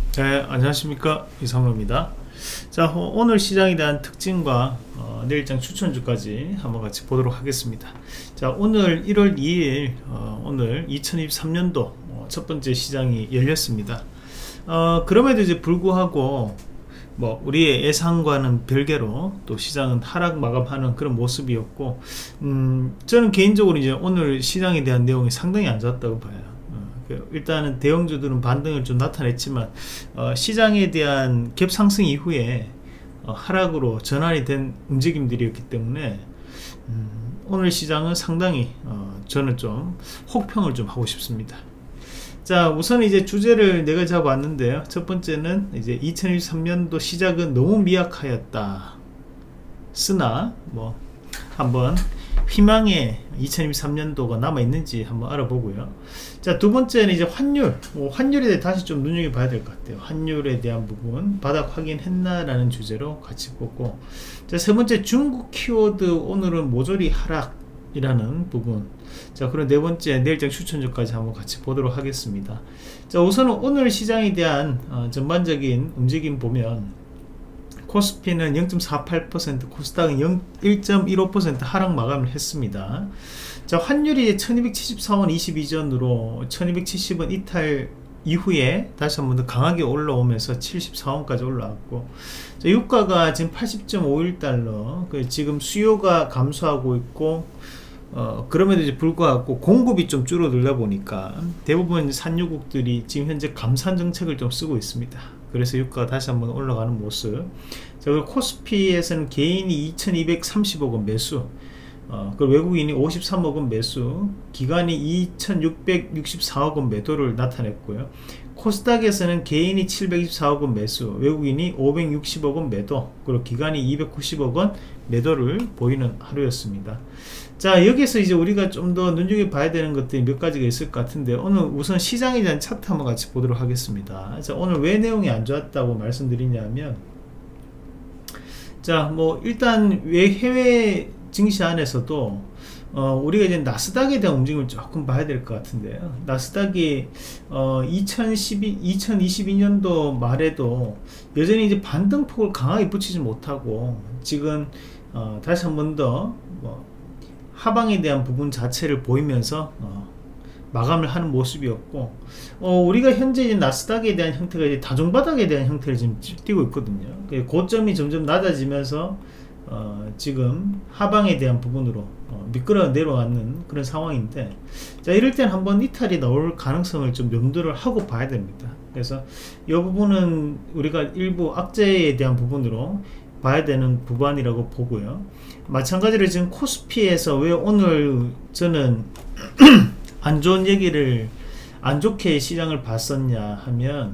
네, 안녕하십니까, 이상로입니다. 자, 오늘 시장에 대한 특징과 내일장 추천주까지 한번 같이 보도록 하겠습니다. 자, 오늘 1월 2일 오늘 2023년도 첫 번째 시장이 열렸습니다. 그럼에도 이제 불구하고 뭐 우리의 예상과는 별개로 또 시장은 하락 마감하는 그런 모습이었고, 저는 개인적으로 이제 오늘 시장에 대한 내용이 상당히 안 좋았다고 봐요. 일단은 대형주들은 반등을 좀 나타냈지만 시장에 대한 갭 상승 이후에 하락으로 전환이 된 움직임들이었기 때문에 오늘 시장은 상당히 저는 좀 혹평을 좀 하고 싶습니다. 자, 우선 이제 주제를 내가 잡아왔는데요. 첫 번째는 이제 2023년도 시작은 너무 미약하였다. 쓰나 뭐 한번 희망의 2023년도가 남아있는지 한번 알아보고요. 자, 두 번째는 이제 환율에 대해 다시 좀 눈여겨봐야 될 것 같아요. 환율에 대한 부분 바닥 확인했나 라는 주제로 같이 보고, 자, 세 번째 중국 키워드 오늘은 모조리 하락이라는 부분. 자, 그럼 네 번째 내일장 추천주까지 한번 같이 보도록 하겠습니다. 자, 우선은 오늘 시장에 대한 전반적인 움직임 보면 코스피는 0.48%, 코스닥은 1.15% 하락 마감을 했습니다. 자, 환율이 1274원 22전으로 1270원 이탈 이후에 다시 한번 더 강하게 올라오면서 74원까지 올라왔고, 자, 유가가 지금 80.51달러, 지금 수요가 감소하고 있고, 그럼에도 이제 불구하고 공급이 좀 줄어들다 보니까 대부분 산유국들이 지금 현재 감산 정책을 좀 쓰고 있습니다. 그래서 유가가 다시 한번 올라가는 모습. 자, 그리고 코스피에서는 개인이 2230억원 매수, 그리고 외국인이 53억원 매수, 기관이 2664억원 매도를 나타냈고요. 코스닥에서는 개인이 724억원 매수, 외국인이 560억원 매도, 그리고 기관이 290억원 매도를 보이는 하루였습니다. 자, 여기서 이제 우리가 좀 더 눈여겨봐야 되는 것들이 몇 가지가 있을 것 같은데, 오늘 우선 시장에 대한 차트 한번 같이 보도록 하겠습니다. 자, 오늘 왜 내용이 안 좋았다고 말씀드리냐면, 자, 뭐 일단 왜 해외 증시 안에서도 우리가 이제 나스닥에 대한 움직임을 조금 봐야 될 것 같은데요. 나스닥이 2022년도 말에도 여전히 이제 반등폭을 강하게 붙이지 못하고 지금 다시 한 번 더 하방에 대한 부분 자체를 보이면서 마감을 하는 모습이었고, 우리가 현재 이제 나스닥에 대한 형태가 이제 다중바닥에 대한 형태를 지금 띄고 있거든요. 고점이 점점 낮아지면서 지금 하방에 대한 부분으로 미끄러 내려가는 그런 상황인데, 자, 이럴 땐 한번 이탈이 나올 가능성을 좀 염두를 하고 봐야 됩니다. 그래서 이 부분은 우리가 일부 악재에 대한 부분으로 봐야 되는 부분이라고 보고요. 마찬가지로 지금 코스피에서 왜 오늘 저는 안 좋은 얘기를, 안 좋게 시장을 봤었냐 하면,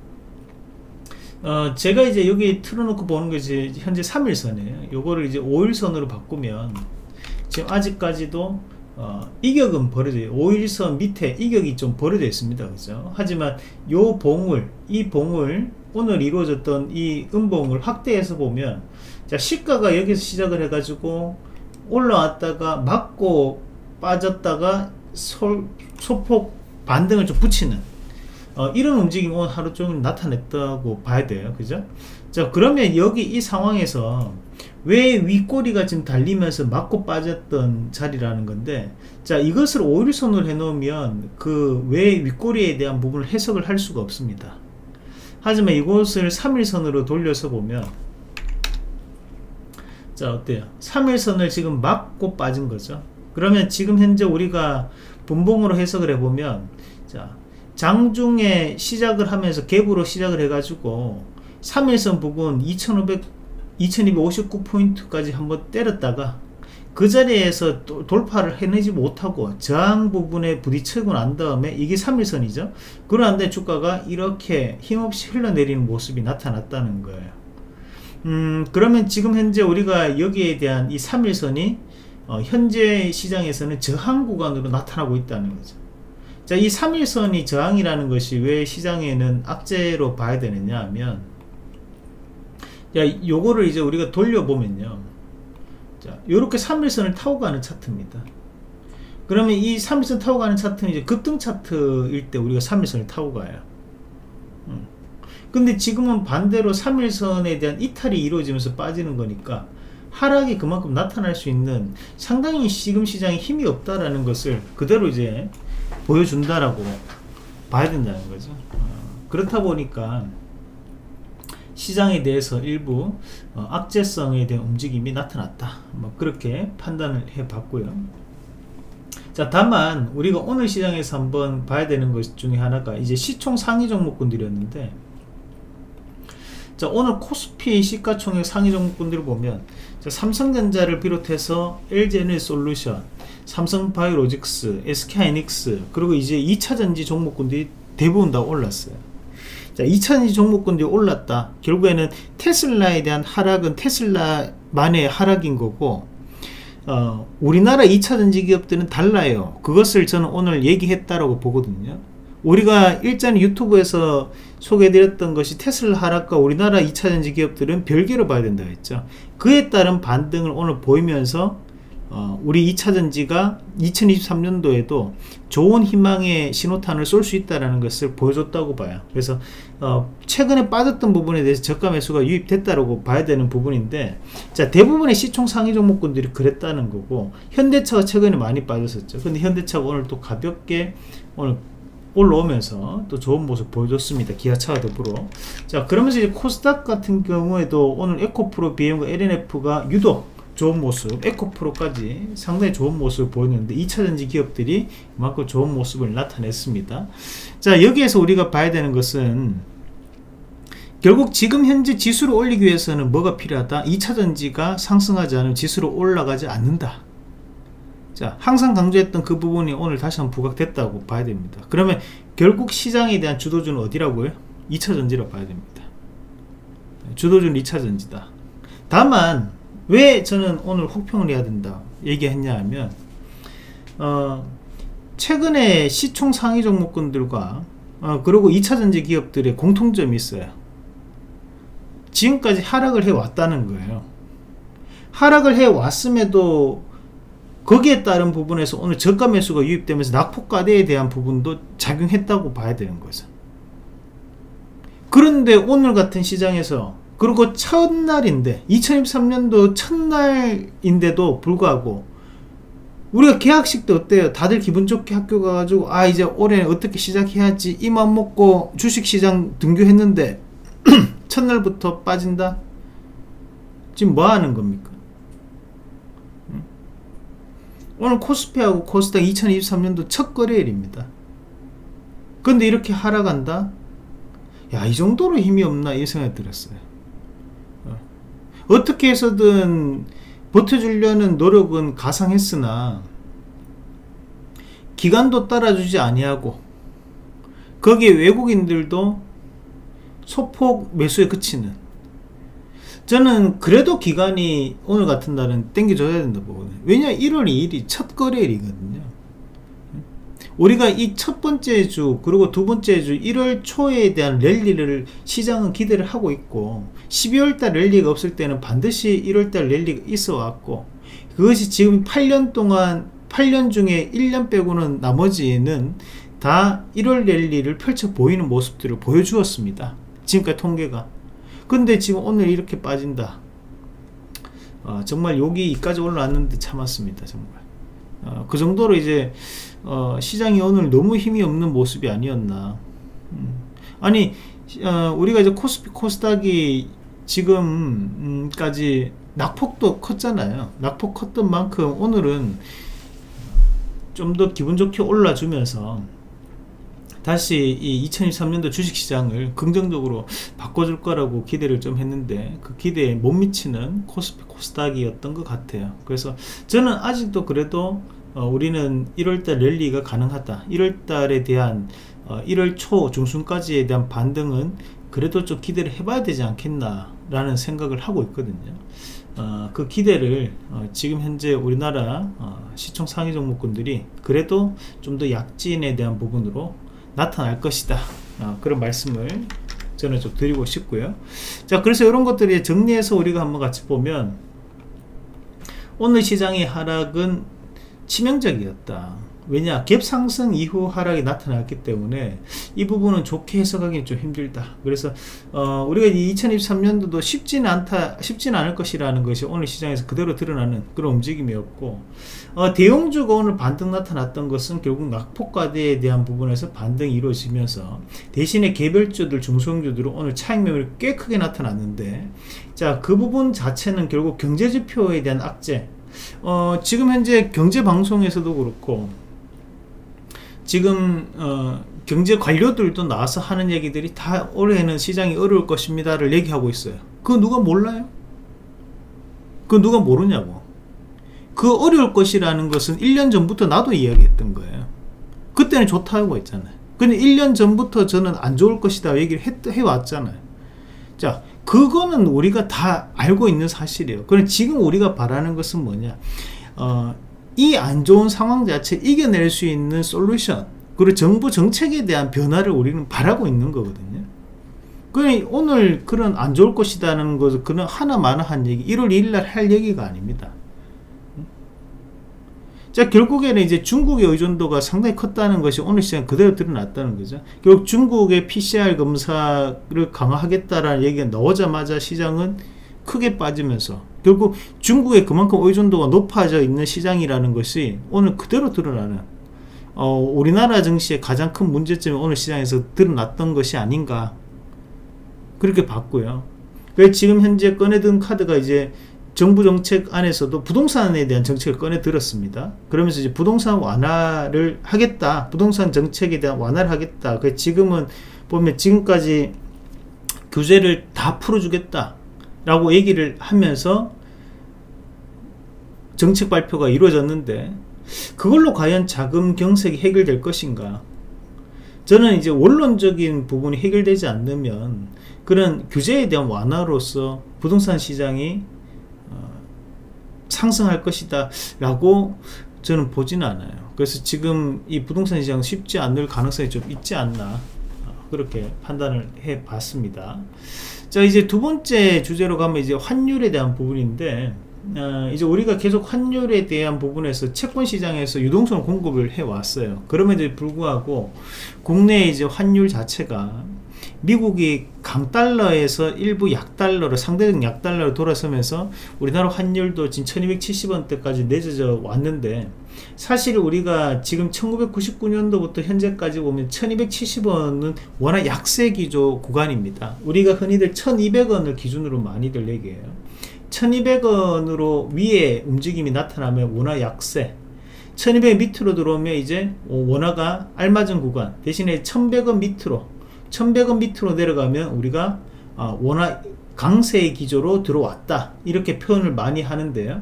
제가 이제 여기 틀어놓고 보는 것이 현재 3일선이에요. 요거를 이제 5일선으로 바꾸면 지금 아직까지도 이격은 벌어져요. 5일선 밑에 이격이 좀 벌어져 있습니다. 그죠? 하지만 이 봉을 오늘 이루어졌던 이 음봉을 확대해서 보면, 자, 시가가 여기서 시작을 해가지고 올라왔다가 맞고 빠졌다가 소폭 반등을 좀 붙이는 이런 움직임이 오늘 하루 종일 나타냈다고 봐야 돼요. 그죠? 자, 그러면 여기 이 상황에서 왜 윗꼬리가 지금 달리면서 맞고 빠졌던 자리라는 건데, 자, 이것을 5일선으로 해놓으면 그 왜 윗꼬리에 대한 부분을 해석을 할 수가 없습니다. 하지만 이곳을 3일선으로 돌려서 보면, 자, 어때요? 3일선을 지금 맞고 빠진 거죠. 그러면 지금 현재 우리가 분봉으로 해석을 해보면, 자, 장중에 시작을 하면서 갭으로 시작을 해가지고 3일선 부분 2259포인트까지 한번 때렸다가 그 자리에서 돌파를 해내지 못하고 저항 부분에 부딪히고 난 다음에, 이게 3일선이죠. 그런데 주가가 이렇게 힘없이 흘러내리는 모습이 나타났다는 거예요. 그러면 지금 현재 우리가 여기에 대한 이 3일선이 현재 시장에서는 저항 구간으로 나타나고 있다는 거죠. 자, 이 3일선이 저항이라는 것이 왜 시장에는 악재로 봐야 되느냐 하면, 자, 요거를 이제 우리가 돌려보면요, 자, 요렇게 3일선을 타고 가는 차트입니다. 그러면 이 3일선 타고 가는 차트는 이제 급등 차트일 때 우리가 3일선을 타고 가요. 근데 지금은 반대로 3일선에 대한 이탈이 이루어지면서 빠지는 거니까 하락이 그만큼 나타날 수 있는 상당히 지금 시장에 힘이 없다라는 것을 그대로 이제 보여준다라고 봐야 된다는 거죠. 그렇다 보니까 시장에 대해서 일부 악재성에 대한 움직임이 나타났다, 뭐 그렇게 판단을 해 봤고요. 자, 다만 우리가 오늘 시장에서 한번 봐야 되는 것 중에 하나가 이제 시총 상위 종목군들이었는데, 자, 오늘 코스피 시가총액 상위 종목군들을 보면, 자, 삼성전자를 비롯해서 LG에너지솔루션, 삼성바이오로직스, SK하이닉스, 그리고 이제 2차전지 종목군들이 대부분 다 올랐어요. 자, 2차전지 종목군들이 올랐다. 결국에는 테슬라에 대한 하락은 테슬라만의 하락인 거고, 우리나라 2차전지 기업들은 달라요. 그것을 저는 오늘 얘기했다라고 보거든요. 우리가 일전에 유튜브에서 소개해드렸던 것이 테슬라 하락과 우리나라 2차전지 기업들은 별개로 봐야 된다 했죠. 그에 따른 반등을 오늘 보이면서 우리 2차전지가 2023년도에도 좋은 희망의 신호탄을 쏠 수 있다는 것을 보여줬다고 봐요. 그래서 최근에 빠졌던 부분에 대해서 저가 매수가 유입됐다고 봐야 되는 부분인데, 자, 대부분의 시총 상위 종목군들이 그랬다는 거고, 현대차가 최근에 많이 빠졌었죠. 근데 현대차가 오늘 또 가볍게 오늘 올라오면서 또 좋은 모습 보여줬습니다. 기아차와 더불어. 자, 그러면서 이제 코스닥 같은 경우에도 오늘 에코프로, BM과 LNF가 유독 좋은 모습, 에코프로까지 상당히 좋은 모습을 보였는데 2차전지 기업들이 그만큼 좋은 모습을 나타냈습니다. 자, 여기에서 우리가 봐야 되는 것은 결국 지금 현재 지수를 올리기 위해서는 뭐가 필요하다? 2차전지가 상승하지 않으면 지수로 올라가지 않는다. 자, 항상 강조했던 그 부분이 오늘 다시 한번 부각됐다고 봐야 됩니다. 그러면 결국 시장에 대한 주도주는 어디라고요? 2차전지라고 봐야 됩니다. 주도주는 2차전지다. 다만 왜 저는 오늘 혹평을 해야 된다 얘기했냐 하면, 최근에 시총 상위 종목군들과 그리고 2차전지 기업들의 공통점이 있어요. 지금까지 하락을 해왔다는 거예요. 하락을 해왔음에도 거기에 따른 부분에서 오늘 저가 매수가 유입되면서 낙폭과대에 대한 부분도 작용했다고 봐야 되는 거죠. 그런데 오늘 같은 시장에서, 그리고 첫날인데 2023년도 첫날인데도 불구하고 우리가 개학식 때 어때요? 다들 기분 좋게 학교 가가지고 이제 올해 어떻게 시작해야지 이 마음 먹고 주식시장 등교했는데 첫날부터 빠진다? 지금 뭐 하는 겁니까? 오늘 코스피하고 코스닥 2023년도 첫 거래일입니다. 근데 이렇게 하락한다? 야, 이 정도로 힘이 없나 이 생각이 들었어요. 어떻게 해서든 버텨주려는 노력은 가상했으나 기관도 따라주지 아니하고 거기에 외국인들도 소폭 매수에 그치는, 저는 그래도 기관이 오늘 같은 날은 땡겨줘야 된다 보거든요. 왜냐, 1월 2일이 첫 거래일이거든요. 우리가 이 첫 번째 주 그리고 두 번째 주 1월 초에 대한 랠리를 시장은 기대를 하고 있고, 12월달 랠리가 없을 때는 반드시 1월달 랠리가 있어 왔고, 그것이 지금 8년 동안 8년 중에 1년 빼고는 나머지는 다 1월 랠리를 펼쳐 보이는 모습들을 보여주었습니다. 지금까지 통계가. 근데 지금 오늘 이렇게 빠진다. 정말 여기까지 올라왔는데 참았습니다. 정말. 그 정도로 이제 시장이 오늘 너무 힘이 없는 모습이 아니었나. 아니, 우리가 이제 코스피 코스닥이 지금까지 낙폭도 컸잖아요. 낙폭 컸던 만큼 오늘은 좀 더 기분 좋게 올라주면서 다시 이 2023년도 주식시장을 긍정적으로 바꿔줄 거라고 기대를 좀 했는데 그 기대에 못 미치는 코스피 코스닥이었던 것 같아요. 그래서 저는 아직도 그래도 우리는 1월달 랠리가 가능하다, 1월달에 대한 1월 초 중순까지에 대한 반등은 그래도 좀 기대를 해봐야 되지 않겠나 라는 생각을 하고 있거든요. 그 기대를 지금 현재 우리나라 시총 상위 종목군들이 그래도 좀 더 약진에 대한 부분으로 나타날 것이다, 그런 말씀을 저는 좀 드리고 싶고요. 자, 그래서 이런 것들을 정리해서 우리가 한번 같이 보면 오늘 시장의 하락은 치명적이었다. 왜냐, 갭 상승 이후 하락이 나타났기 때문에 이 부분은 좋게 해석하기는 좀 힘들다. 그래서 우리가 2023년도도 쉽지는 않을 것이라는 것이 오늘 시장에서 그대로 드러나는 그런 움직임이었고, 대형주가 오늘 반등 나타났던 것은 결국 낙폭과대에 대한 부분에서 반등이 이루어지면서 대신에 개별주들, 중소형주들은 오늘 차익 매물이 꽤 크게 나타났는데, 자, 그 부분 자체는 결국 경제지표에 대한 악재, 지금 현재 경제방송에서도 그렇고 지금 경제 관료들도 나와서 하는 얘기들이 다 올해는 시장이 어려울 것입니다를 얘기하고 있어요. 그거 누가 몰라요? 그거 누가 모르냐고. 그 어려울 것이라는 것은 1년 전부터 나도 이야기했던 거예요. 그때는 좋다고 했잖아요. 근데 1년 전부터 저는 안 좋을 것이다 얘기를 해왔잖아요. 자, 그거는 우리가 다 알고 있는 사실이에요. 그럼 지금 우리가 바라는 것은 뭐냐, 이 안 좋은 상황 자체 이겨낼 수 있는 솔루션, 그리고 정부 정책에 대한 변화를 우리는 바라고 있는 거거든요. 그러니 오늘 그런 안 좋을 것이라는 것은 그런 하나마나 한 얘기, 1월 2일날 할 얘기가 아닙니다. 자, 결국에는 이제 중국의 의존도가 상당히 컸다는 것이 오늘 시장 그대로 드러났다는 거죠. 결국 중국의 PCR 검사를 강화하겠다라는 얘기가 나오자마자 시장은 크게 빠지면서 결국 중국에 그만큼 의존도가 높아져 있는 시장이라는 것이 오늘 그대로 드러나는, 우리나라 증시의 가장 큰 문제점이 오늘 시장에서 드러났던 것이 아닌가, 그렇게 봤고요. 그래서 지금 현재 꺼내든 카드가 이제 정부 정책 안에서도 부동산에 대한 정책을 꺼내 들었습니다. 그러면서 이제 부동산 완화를 하겠다, 부동산 정책에 대한 완화를 하겠다. 그래서 지금은 보면 지금까지 규제를 다 풀어주겠다 라고 얘기를 하면서 정책 발표가 이루어졌는데, 그걸로 과연 자금 경색이 해결될 것인가? 저는 이제 원론적인 부분이 해결되지 않으면 그런 규제에 대한 완화로서 부동산 시장이 상승할 것이다 라고 저는 보지는 않아요. 그래서 지금 이 부동산 시장 쉽지 않을 가능성이 좀 있지 않나, 그렇게 판단을 해 봤습니다. 자, 이제 두 번째 주제로 가면 이제 환율에 대한 부분인데, 이제 우리가 계속 환율에 대한 부분에서 채권 시장에서 유동성을 공급을 해 왔어요. 그럼에도 불구하고 국내 이제 환율 자체가 미국이 강달러에서 일부 약달러로, 상대적 약달러로 돌아서면서 우리나라 환율도 지금 1270원대까지 내려져 왔는데, 사실 우리가 지금 1999년도부터 현재까지 보면 1270원은 워낙 약세 기조 구간입니다. 우리가 흔히들 1200원을 기준으로 많이들 얘기해요. 1200원으로 위에 움직임이 나타나면 원화 약세, 1200원 밑으로 들어오면 이제 원화가 알맞은 구간, 대신에 1100원 밑으로 1100원 밑으로 내려가면 우리가 원화 강세의 기조로 들어왔다, 이렇게 표현을 많이 하는데요.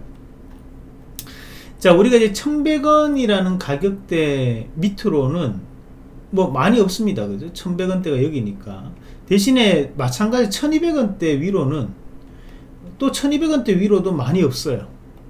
자, 우리가 이제 1100원이라는 가격대 밑으로는 뭐 많이 없습니다. 그죠? 1100원대가 여기니까. 대신에 마찬가지 1200원대 위로는 또 1200원대 위로도 많이 없어요.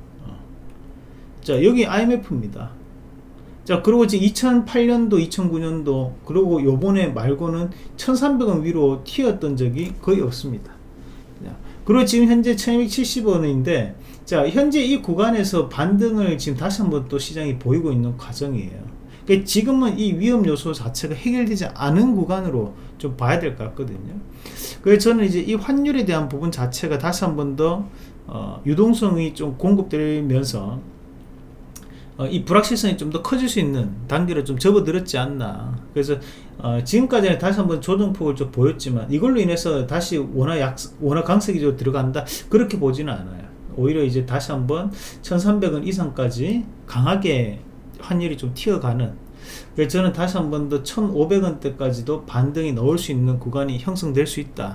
자, 여기 IMF입니다. 자, 그리고 지금 2008년도, 2009년도, 그리고 요번에 말고는 1300원 위로 튀었던 적이 거의 없습니다. 자, 그리고 지금 현재 1270원인데, 자, 현재 이 구간에서 반등을 지금 다시 한번 또 시장이 보이고 있는 과정이에요. 그러니까 지금은 이 위험 요소 자체가 해결되지 않은 구간으로 좀 봐야 될 것 같거든요. 그래서 저는 이제 이 환율에 대한 부분 자체가 다시 한번 더 유동성이 좀 공급되면서 이 불확실성이 좀 더 커질 수 있는 단계로 좀 접어들었지 않나. 그래서 지금까지는 다시 한번 조정폭을 좀 보였지만 이걸로 인해서 다시 원화 강세 기조로 들어간다, 그렇게 보지는 않아요. 오히려 이제 다시 한번 1300원 이상까지 강하게 환율이 좀 튀어가는, 그래서 저는 다시 한번 더 1500원대까지도 반등이 나올 수 있는 구간이 형성될 수 있다.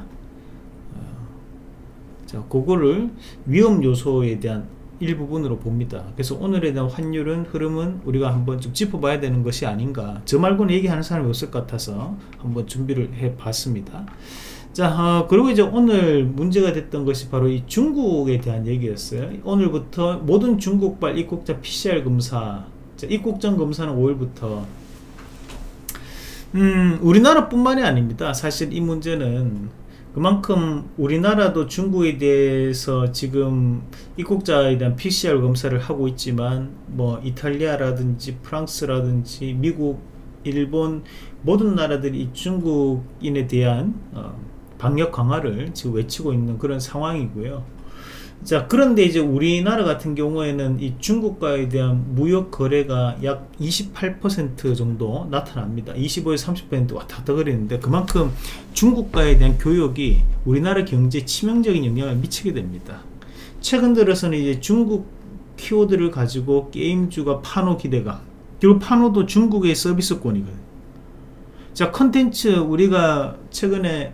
자, 그거를 위험 요소에 대한 일부분으로 봅니다. 그래서 오늘에 대한 환율은 흐름은 우리가 한번 좀 짚어봐야 되는 것이 아닌가, 저 말고는 얘기하는 사람이 없을 것 같아서 한번 준비를 해 봤습니다. 자, 그리고 이제 오늘 문제가 됐던 것이 바로 이 중국에 대한 얘기였어요. 오늘부터 모든 중국발 입국자 PCR 검사, 자, 입국 전 검사는 5일부터, 우리나라 뿐만이 아닙니다. 사실 이 문제는 그만큼 우리나라도 중국에 대해서 지금 입국자에 대한 PCR 검사를 하고 있지만 뭐 이탈리아라든지 프랑스라든지 미국, 일본 모든 나라들이 중국인에 대한 방역 강화를 지금 외치고 있는 그런 상황이고요. 자, 그런데 이제 우리나라 같은 경우에는 이 중국과에 대한 무역 거래가 약 28% 정도 나타납니다. 25에서 30% 왔다 갔다 그랬는데, 그만큼 중국과에 대한 교역이 우리나라 경제에 치명적인 영향을 미치게 됩니다. 최근 들어서는 이제 중국 키워드를 가지고 게임주가 파노 기대감, 그리고 파노도 중국의 서비스권이거든요. 자, 컨텐츠 우리가 최근에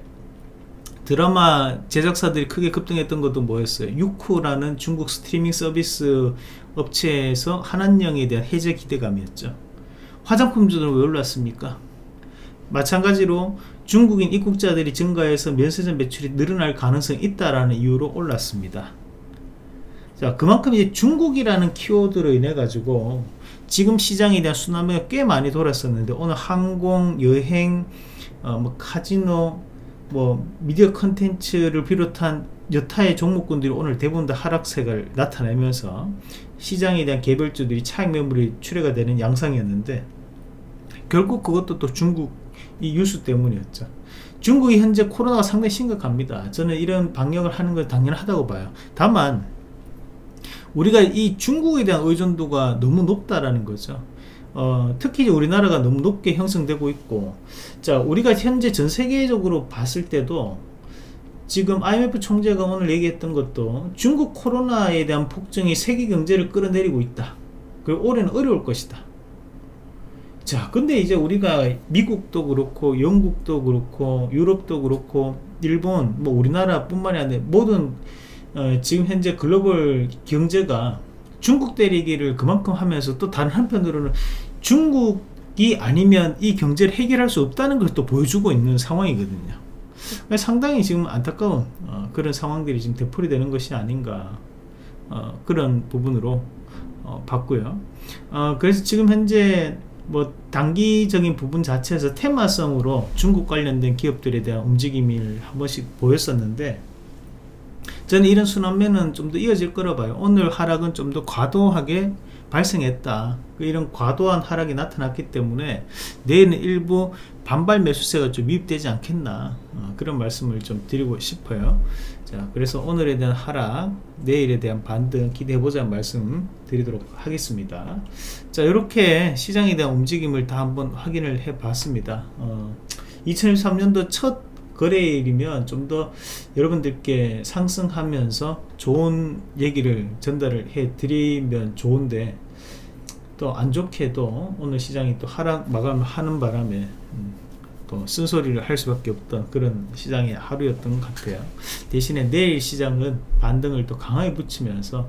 드라마 제작사들이 크게 급등했던 것도 뭐였어요? 유쿠라는 중국 스트리밍 서비스 업체에서 한한령에 대한 해제 기대감이었죠. 화장품주들은 왜 올랐습니까? 마찬가지로 중국인 입국자들이 증가해서 면세점 매출이 늘어날 가능성이 있다라는 이유로 올랐습니다. 자, 그만큼 이제 중국이라는 키워드로 인해 가지고 지금 시장에 대한 순환매가 꽤 많이 돌았었는데, 오늘 항공, 여행, 뭐 카지노, 뭐 미디어 컨텐츠를 비롯한 여타의 종목군들이 오늘 대부분 다 하락세가 나타내면서 시장에 대한 개별주들이 차익 매물이 출회가 되는 양상이었는데, 결국 그것도 또 중국 이 뉴스 때문이었죠. 중국이 현재 코로나가 상당히 심각합니다. 저는 이런 방역을 하는 걸 당연하다고 봐요. 다만 우리가 이 중국에 대한 의존도가 너무 높다라는 거죠. 특히 우리나라가 너무 높게 형성되고 있고, 자, 우리가 현재 전 세계적으로 봤을 때도 지금 IMF 총재가 오늘 얘기했던 것도 중국 코로나에 대한 폭증이 세계 경제를 끌어내리고 있다. 그리고 올해는 어려울 것이다. 자, 근데 이제 우리가 미국도 그렇고 영국도 그렇고 유럽도 그렇고 일본, 뭐 우리나라 뿐만이 아니라 모든 지금 현재 글로벌 경제가 중국 때리기를 그만큼 하면서, 또 다른 한편으로는 중국이 아니면 이 경제를 해결할 수 없다는 걸 또 보여주고 있는 상황이거든요. 상당히 지금 안타까운 그런 상황들이 지금 되풀이 되는 것이 아닌가, 그런 부분으로 봤고요. 그래서 지금 현재 뭐 단기적인 부분 자체에서 테마성으로 중국 관련된 기업들에 대한 움직임을 한 번씩 보였었는데, 저는 이런 순환매는 좀 더 이어질 거라 봐요. 오늘 하락은 좀 더 과도하게 발생했다. 이런 과도한 하락이 나타났기 때문에 내일은 일부 반발 매수세가 좀 유입되지 않겠나, 그런 말씀을 좀 드리고 싶어요. 자, 그래서 오늘에 대한 하락, 내일에 대한 반등 기대해보자는 말씀 드리도록 하겠습니다. 자, 이렇게 시장에 대한 움직임을 다 한번 확인을 해 봤습니다. 2023년도 첫 거래일이면 좀 더 여러분들께 상승하면서 좋은 얘기를 전달을 해 드리면 좋은데, 또 안 좋게도 오늘 시장이 또 하락 마감을 하는 바람에 또 쓴소리를 할 수밖에 없던 그런 시장의 하루였던 것 같아요. 대신에 내일 시장은 반등을 또 강하게 붙이면서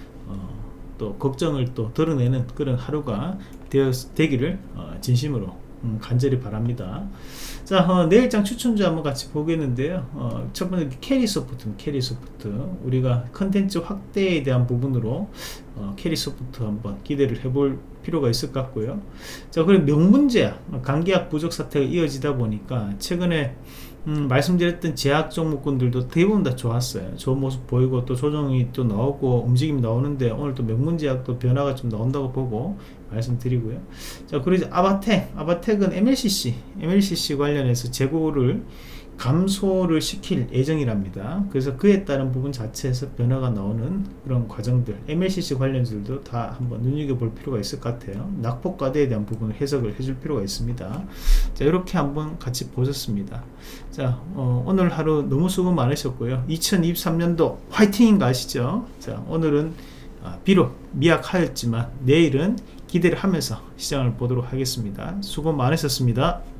또 걱정을 또 덜어내는 그런 하루가 되기를 진심으로 간절히 바랍니다. 자, 내일장 추천주 한번 같이 보겠는데요. 첫 번째 캐리소프트입니다. 캐리소프트, 우리가 컨텐츠 확대에 대한 부분으로 캐리소프트 한번 기대를 해볼 필요가 있을 것 같고요. 자, 그리고 명문제약, 감기약 부족 사태가 이어지다 보니까 최근에 말씀드렸던 제약 종목군들도 대부분 다 좋았어요. 좋은 모습 보이고 또 조정이 또 나오고 움직임이 나오는데, 오늘 또 명문제약도 변화가 좀 나온다고 보고 말씀드리고요. 자, 그리고 아바텍은 MLCC 관련해서 재고를 감소를 시킬 예정이랍니다. 그래서 그에 따른 부분 자체에서 변화가 나오는 그런 과정들, MLCC 관련들도 다 한번 눈여겨볼 필요가 있을 것 같아요. 낙폭과대에 대한 부분을 해석을 해줄 필요가 있습니다. 자, 이렇게 한번 같이 보셨습니다. 자, 오늘 하루 너무 수고 많으셨고요. 2023년도 화이팅인 거 아시죠? 자, 오늘은 비록 미약하였지만 내일은 기대를 하면서 시장을 보도록 하겠습니다. 수고 많으셨습니다.